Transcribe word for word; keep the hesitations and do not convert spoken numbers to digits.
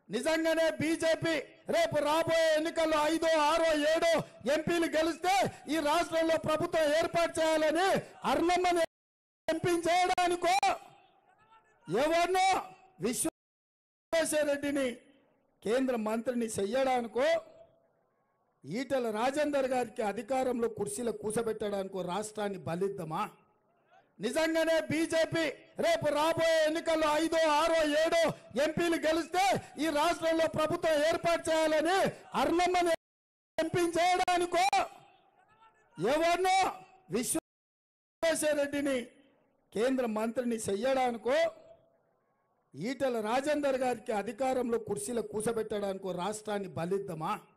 నిజంగానే బీజేపీ రేపు రాబోయే ఎన్నికల్లో ఐదో ఆరో ఏడో ఎంపీలు గెలిస్తే ఈ రాష్ట్రంలో ప్రభుత్వం ఏర్పాటు చేయాలని అర్ణమ్మని ఎంపీ చేయడానికో ఎవరినో విశ్వేశ్వరరెడ్డిని కేంద్ర మంత్రిని చెయ్యడానికో ఈటల రాజేందర్ గారికి అధికారంలో కుర్చీలో కూసబెట్టడానికో రాష్ట్రాన్ని బలిద్దామా? నిజంగానే బీజేపీ రేపు రాబోయే ఎన్నికల్లో ఐదో ఆరో ఏడో ఎంపీలు గెలిస్తే ఈ రాష్ట్రంలో ప్రభుత్వం ఏర్పాటు చేయాలని అర్ణమ్మని ఎంపీ చేయడానికో ఎవరినో విశ్వేశ్వరరెడ్డిని కేంద్ర మంత్రిని చెయ్యడానికో ఈటల రాజేందర్ గారికి అధికారంలో కుర్చీలో కూసబెట్టడానికో రాష్ట్రాన్ని బలిద్దామా?